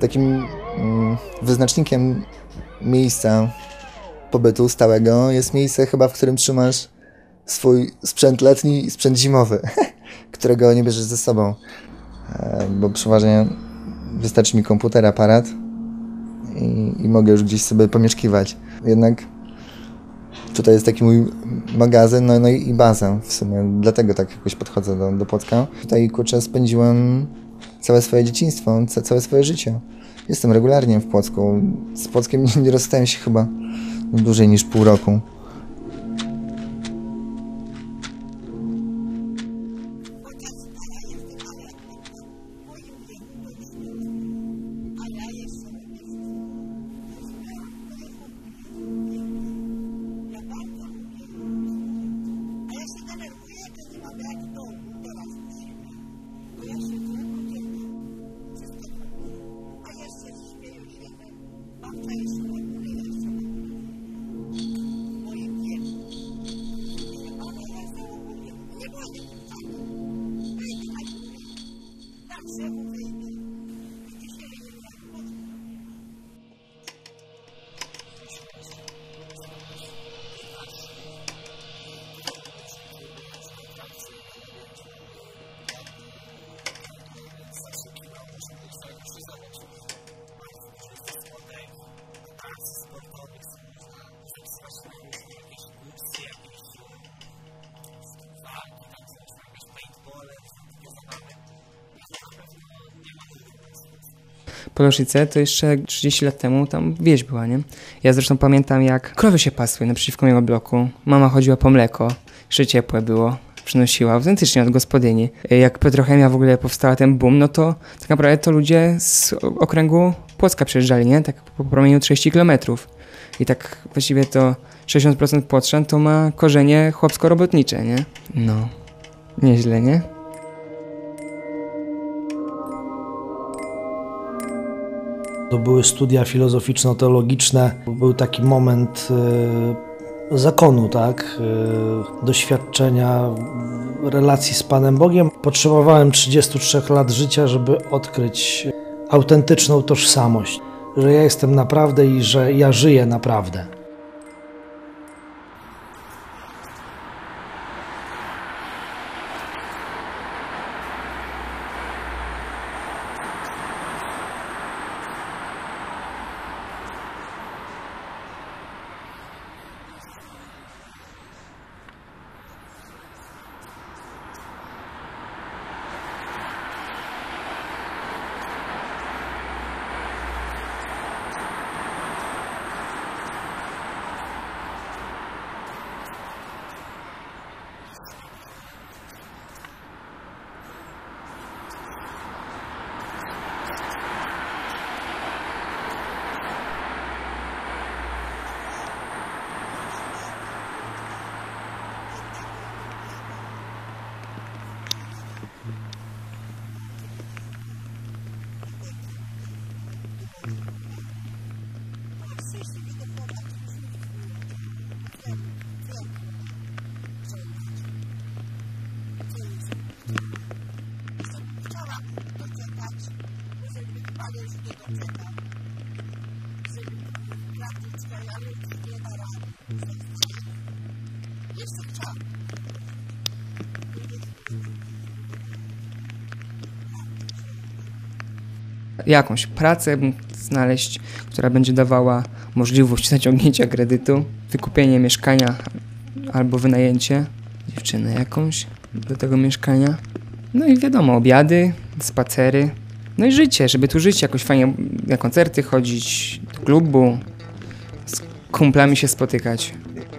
Takim wyznacznikiem miejsca pobytu stałego jest miejsce chyba, w którym trzymasz swój sprzęt letni i sprzęt zimowy, którego nie bierzesz ze sobą, bo przeważnie wystarczy mi komputer, aparat i mogę już gdzieś sobie pomieszkiwać. Jednak tutaj jest taki mój magazyn, no i baza w sumie, dlatego tak jakoś podchodzę do Płocka. Tutaj, kurczę, spędziłem całe swoje dzieciństwo, całe swoje życie. Jestem regularnie w Płocku. Z Płockiem nie rozstałem się chyba dłużej niż pół roku. Poloszyce to jeszcze 30 lat temu tam wieś była, nie? Ja zresztą pamiętam, jak krowy się pasły naprzeciwko mojego bloku. Mama chodziła po mleko, jeszcze ciepłe było, przynosiła autentycznie od gospodyni. Jak petrochemia w ogóle powstała, ten boom, no to tak naprawdę to ludzie z okręgu Płocka przyjeżdżali, nie? Tak po promieniu 30 kilometrów. I tak właściwie to 60% Płotrzan to ma korzenie chłopsko-robotnicze, nie? No, nieźle, nie? To były studia filozoficzno-teologiczne. Był taki moment zakonu, tak? Doświadczenia relacji z Panem Bogiem. Potrzebowałem 33 lat życia, żeby odkryć autentyczną tożsamość. Że ja jestem naprawdę i że ja żyję naprawdę. Jakąś pracę znaleźć, która będzie dawała możliwość zaciągnięcia kredytu, wykupienie mieszkania albo wynajęcie dziewczyny jakąś do tego mieszkania. No i wiadomo, obiady, spacery, no i życie, żeby tu żyć jakoś fajnie, na koncerty chodzić, do klubu, z kumplami się spotykać.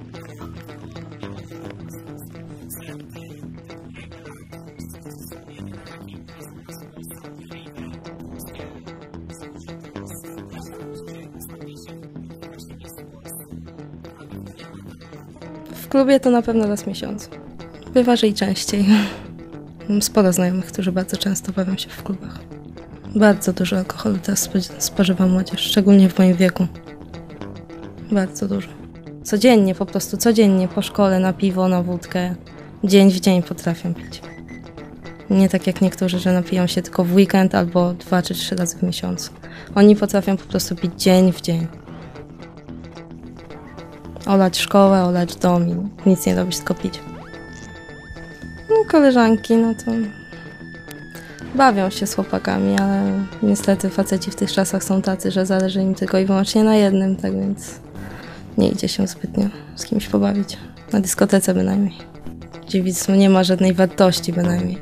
W klubie to na pewno raz w miesiącu. Bywa, że i częściej. Mam sporo znajomych, którzy bardzo często bawią się w klubach. Bardzo dużo alkoholu teraz spożywa młodzież, szczególnie w moim wieku. Bardzo dużo. Codziennie, po prostu codziennie, po szkole, na piwo, na wódkę. Dzień w dzień potrafią pić. Nie tak jak niektórzy, że napiją się tylko w weekend albo 2 czy 3 razy w miesiącu. Oni potrafią po prostu pić dzień w dzień. Olać szkołę, olać dom i nic nie robić, tylko pić. No, koleżanki, no to bawią się z chłopakami, ale niestety faceci w tych czasach są tacy, że zależy im tylko i wyłącznie na jednym, tak więc nie idzie się zbytnio z kimś pobawić. Na dyskotece bynajmniej. Dziewictwo nie ma żadnej wartości bynajmniej.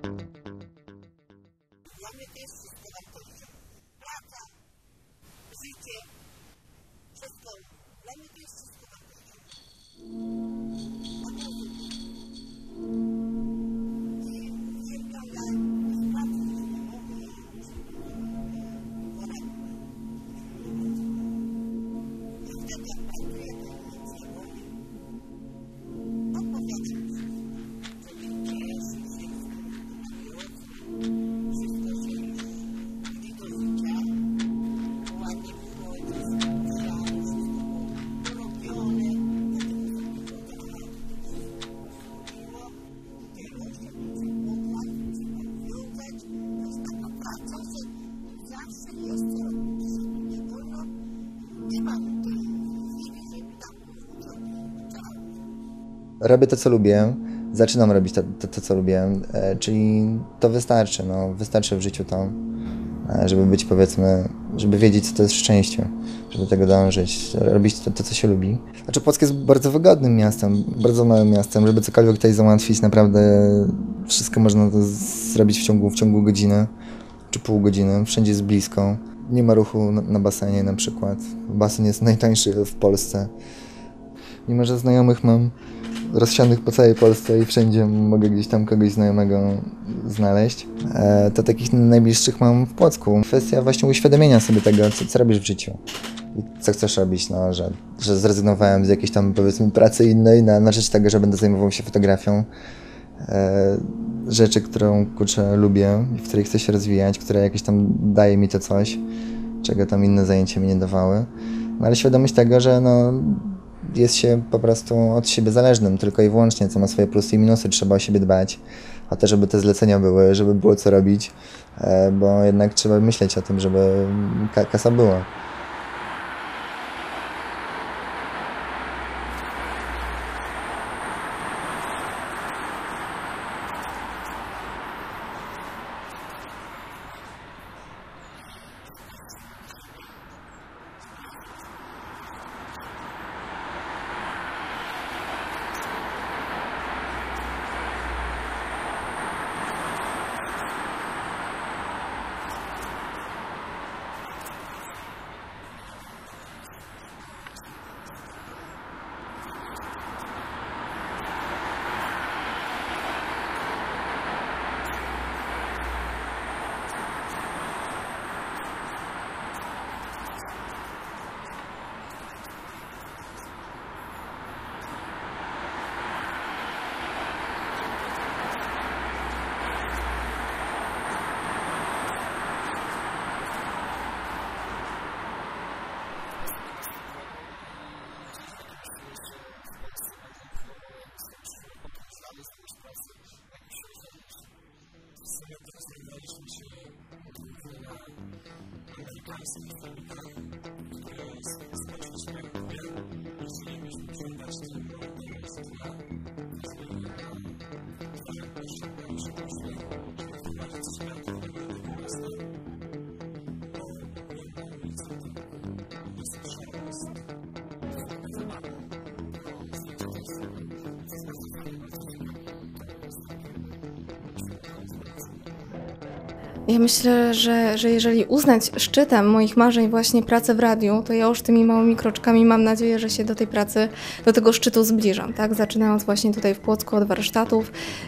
Robię to, co lubię, zaczynam robić to co lubię, czyli to wystarczy, wystarczy w życiu to, żeby być, powiedzmy, żeby wiedzieć, co to jest szczęście, żeby do tego dążyć, robić to, co się lubi. Znaczy Płock jest bardzo wygodnym miastem, bardzo małym miastem, żeby cokolwiek tutaj załatwić, naprawdę wszystko można to zrobić w ciągu godziny czy pół godziny, wszędzie jest blisko, nie ma ruchu na basenie na przykład, basen jest najtańszy w Polsce, mimo że znajomych mam rozsianych po całej Polsce i wszędzie mogę gdzieś tam kogoś znajomego znaleźć. To takich najbliższych mam w Płocku. Kwestia właśnie uświadomienia sobie tego, co robisz w życiu i co chcesz robić, że zrezygnowałem z jakiejś tam, powiedzmy, pracy innej na rzecz tego, że będę zajmował się fotografią. Rzeczy, którą, kurczę, lubię i w której chcę się rozwijać, która jakieś tam daje mi to coś, czego tam inne zajęcia mi nie dawały. Ale świadomość tego, że jest się po prostu od siebie zależnym, tylko i wyłącznie, co ma swoje plusy i minusy, trzeba o siebie dbać, o to, żeby te zlecenia były, żeby było co robić, bo jednak trzeba myśleć o tym, żeby kasa była. Ja myślę, że jeżeli uznać szczytem moich marzeń właśnie pracę w radiu, to ja już tymi małymi kroczkami mam nadzieję, że się do tej pracy, do tego szczytu zbliżam, tak? Zaczynając właśnie tutaj w Płocku od warsztatów,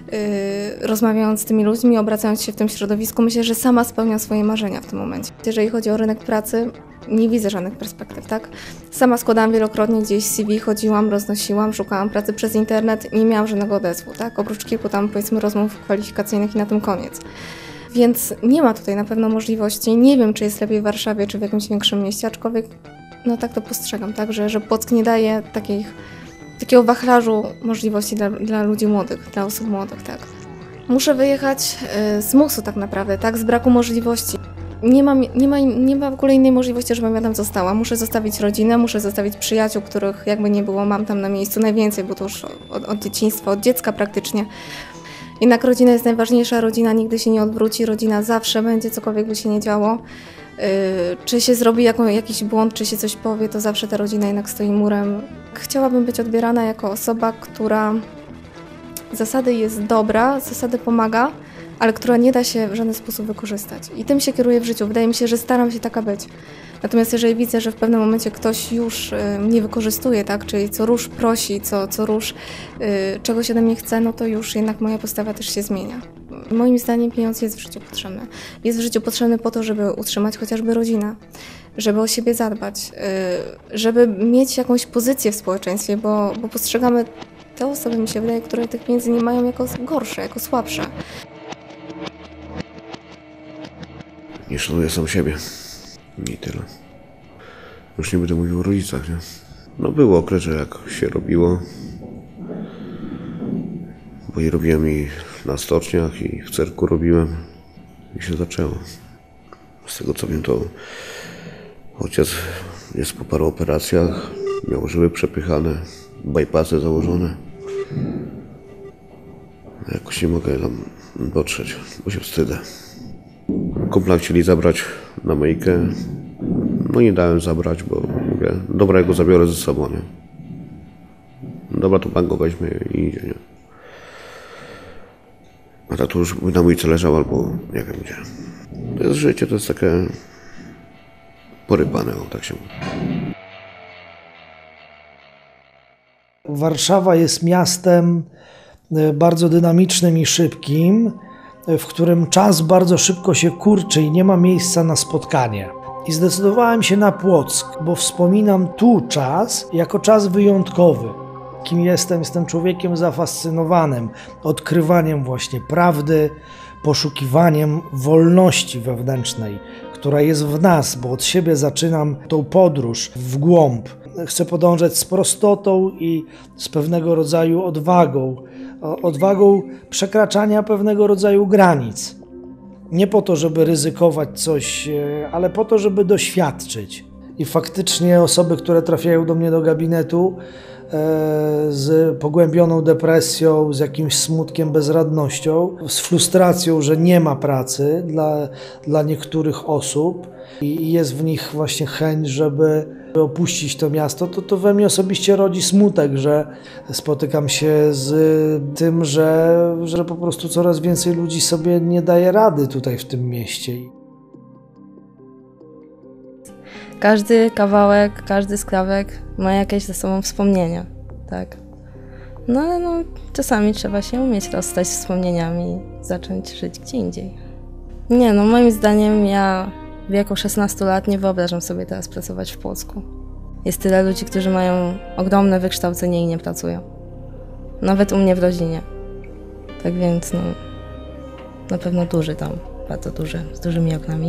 rozmawiając z tymi ludźmi, obracając się w tym środowisku, myślę, że sama spełniam swoje marzenia w tym momencie. Jeżeli chodzi o rynek pracy, nie widzę żadnych perspektyw, tak? Sama składałam wielokrotnie gdzieś CV, chodziłam, roznosiłam, szukałam pracy przez internet, nie miałam żadnego odezwu, tak? Oprócz kilku tam, powiedzmy, rozmów kwalifikacyjnych i na tym koniec. Więc nie ma tutaj na pewno możliwości. Nie wiem, czy jest lepiej w Warszawie, czy w jakimś większym mieście, aczkolwiek tak to postrzegam, tak, że Płock nie daje takiego wachlarzu możliwości dla ludzi młodych, dla osób młodych, tak. Muszę wyjechać z musu tak naprawdę, tak, z braku możliwości. Nie ma w ogóle innej możliwości, żebym ja tam została. Muszę zostawić rodzinę, muszę zostawić przyjaciół, których jakby nie było, mam tam na miejscu najwięcej, bo to już od dzieciństwa, od dziecka praktycznie. Jednak rodzina jest najważniejsza, rodzina nigdy się nie odwróci, rodzina zawsze będzie, cokolwiek by się nie działo. Czy się zrobi jakiś błąd, czy się coś powie, to zawsze ta rodzina jednak stoi murem. Chciałabym być odbierana jako osoba, która z zasady jest dobra, z zasady pomaga, ale która nie da się w żaden sposób wykorzystać. I tym się kieruję w życiu. Wydaje mi się, że staram się taka być. Natomiast jeżeli widzę, że w pewnym momencie ktoś już mnie wykorzystuje, tak, czyli co rusz prosi, co rusz czegoś ode mnie chce, no to już jednak moja postawa też się zmienia. Moim zdaniem pieniądz jest w życiu potrzebny. Jest w życiu potrzebny po to, żeby utrzymać chociażby rodzinę, żeby o siebie zadbać, żeby mieć jakąś pozycję w społeczeństwie, bo postrzegamy te osoby, mi się wydaje, które tych pieniędzy nie mają, jako gorsze, jako słabsze. Nie szanuję sam siebie. I tyle. Już nie będę mówił o rodzicach, nie? No był okres, że jak się robiło, bo i robiłem i na stoczniach, i w cyrku robiłem, i się zaczęło. Z tego co wiem, to ojciec jest po paru operacjach, miał żyły przepychane, bypassy założone. Jakoś nie mogę tam dotrzeć, bo się wstydzę. Kumpla chcieli zabrać na myjkę, no nie dałem zabrać, bo mówię, dobra, ja go zabiorę ze sobą, nie? Dobra, to pan go weźmie i idzie, nie? A tak to już na myjce leżał albo nie wiem gdzie. To jest życie, to jest takie porypane, o, tak się mówi. Warszawa jest miastem bardzo dynamicznym i szybkim, w którym czas bardzo szybko się kurczy i nie ma miejsca na spotkanie. I zdecydowałem się na Płock, bo wspominam tu czas jako czas wyjątkowy. Kim jestem? Jestem człowiekiem zafascynowanym odkrywaniem właśnie prawdy, poszukiwaniem wolności wewnętrznej, która jest w nas, bo od siebie zaczynam tą podróż w głąb. Chcę podążać z prostotą i z pewnego rodzaju odwagą przekraczania pewnego rodzaju granic. Nie po to, żeby ryzykować coś, ale po to, żeby doświadczyć. I faktycznie osoby, które trafiają do mnie do gabinetu z pogłębioną depresją, z jakimś smutkiem, bezradnością, z frustracją, że nie ma pracy dla niektórych osób i jest w nich właśnie chęć, żeby opuścić to miasto, to we mnie osobiście rodzi smutek, że spotykam się z tym, że po prostu coraz więcej ludzi sobie nie daje rady tutaj w tym mieście. Każdy kawałek, każdy skrawek ma jakieś ze sobą wspomnienia, tak. No ale czasami trzeba się umieć rozstać z wspomnieniami i zacząć żyć gdzie indziej. Nie, moim zdaniem ja w wieku 16 lat nie wyobrażam sobie teraz pracować w Płocku. Jest tyle ludzi, którzy mają ogromne wykształcenie i nie pracują. Nawet u mnie w rodzinie. Tak więc na pewno duży dom, bardzo duży, z dużymi oknami.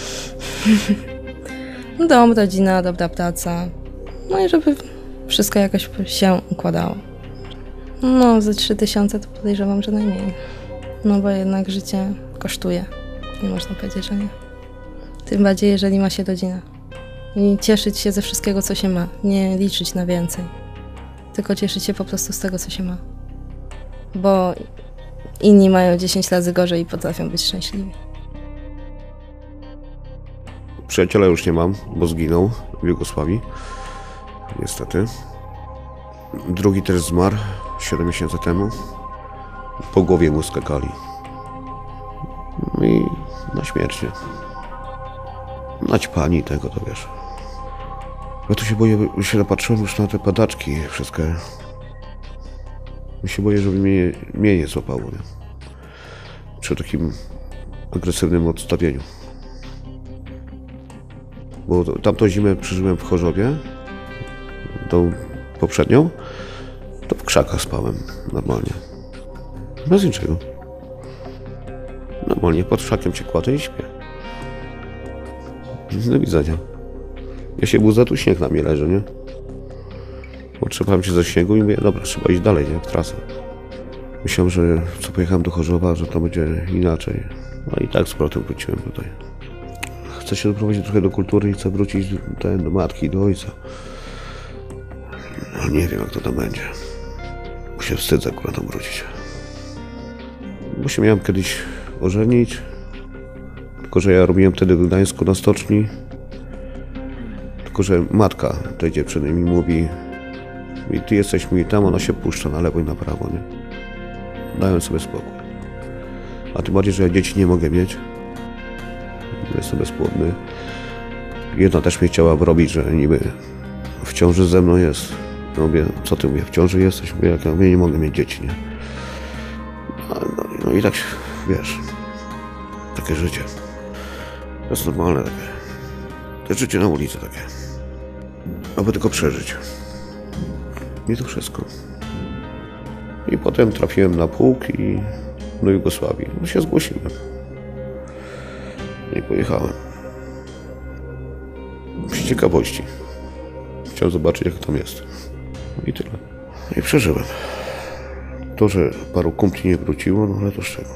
Dom, rodzina, dobra praca. No i żeby wszystko jakoś się układało. Ze 3000 to podejrzewam, że najmniej. Bo jednak życie kosztuje. Nie można powiedzieć, że nie. Tym bardziej, jeżeli ma się rodzinę. I cieszyć się ze wszystkiego, co się ma. Nie liczyć na więcej. Tylko cieszyć się po prostu z tego, co się ma. Bo inni mają 10 razy gorzej i potrafią być szczęśliwi. Przyjaciela już nie mam, bo zginął w Jugosławii. Niestety. Drugi też zmarł 7 miesięcy temu. Po głowie mu skakali. No i na śmierć. Naćpani tego, to wiesz. Ja tu się boję, się napatrzyłem już na te padaczki wszystkie. Ja się boję, żeby mnie nie złapało, nie? Przy takim agresywnym odstawieniu. Bo tamtą zimę przeżyłem w Chorzowie, tą poprzednią, to w krzakach spałem normalnie. Bez niczego. Normalnie pod krzakiem się kładę i śpię. Do widzenia. Ja się budzę, tu śnieg na mnie leży, nie? Otrzepałem się ze śniegu i mówię, dobra, trzeba iść dalej, nie? W trasę. Myślałem, że co pojechałem do Chorzowa, że to będzie inaczej. No i tak z powrotem wróciłem tutaj. Chcę się doprowadzić trochę do kultury i chcę wrócić do matki, do ojca. No nie wiem, jak to tam będzie. Bo się wstydzę akurat tam wrócić. Bo się miałem kiedyś ożenić. Tylko, że ja robiłem wtedy w Gdańsku na stoczni. Tylko, że matka tej dziewczyny mi mówi: ty jesteś mi tam, ona się puszcza na lewo i na prawo, nie? Dałem sobie spokój. A tym bardziej, że ja dzieci nie mogę mieć. Jestem bezpłodny. Jedna też mnie chciała wrobić, że niby w ciąży ze mną jest. No mówię, co ty, mówię, w ciąży jesteś? Mówię, jak ja mówię, nie mogę mieć dzieci, nie? No i tak, wiesz, takie życie. To jest normalne takie. To jest życie na ulicy takie. Aby tylko przeżyć. I to wszystko. I potem trafiłem na pułk i do Jugosławii. No się zgłosiłem. I pojechałem. Z ciekawości. Chciałem zobaczyć, jak tam jest. I tyle. I przeżyłem. To, że paru kumpli nie wróciło, no ale to z czego?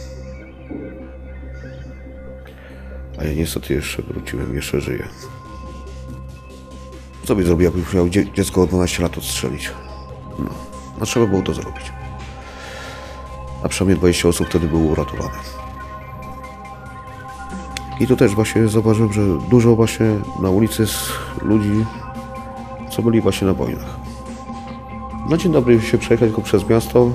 A ja niestety jeszcze wróciłem, jeszcze żyję. Co by zrobił, jakbym miał dziecko o 12 lat odstrzelić? No, a trzeba było to zrobić. A przynajmniej 20 osób wtedy było uratowane. I tu też właśnie zauważyłem, że dużo właśnie na ulicy jest ludzi, co byli właśnie na wojnach. Na dzień dobry się przejechać tylko przez miasto,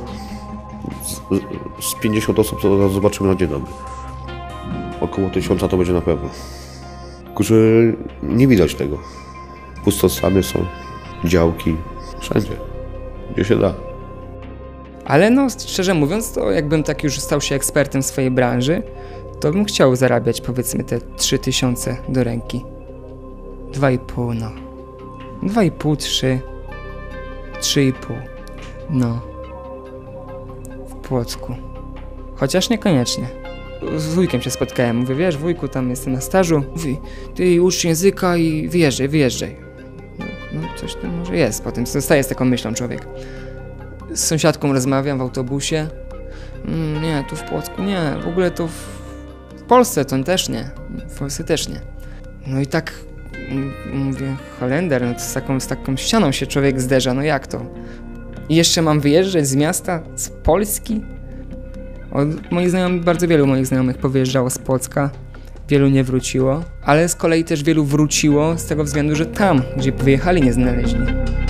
z 50 osób to zobaczymy na dzień dobry. Około 1000 to będzie na pewno. Tylko, że nie widać tego. Pustostany są, działki, wszędzie, gdzie się da. Ale no, szczerze mówiąc, to jakbym tak już stał się ekspertem w swojej branży, to bym chciał zarabiać powiedzmy te 3000 do ręki. 2,5 no. 2,5, 3. 3,5. No. W Płocku. Chociaż niekoniecznie. Z wujkiem się spotkałem. Mówię, wiesz, wujku, tam jestem na stażu. Mówi, ty ucz języka i wyjeżdżaj. No coś tam może jest. Potem zostaje z taką myślą człowiek. Z sąsiadką rozmawiam w autobusie. Nie, tu w Płocku nie. W ogóle to w Polsce to też nie. W Polsce też nie. No i tak mówię, Holender, no to z taką ścianą się człowiek zderza, no jak to? I jeszcze mam wyjeżdżać z miasta, z Polski? Bardzo wielu moich znajomych powyjeżdżało z Płocka, wielu nie wróciło, ale z kolei też wielu wróciło z tego względu, że tam, gdzie wyjechali, nie znaleźli.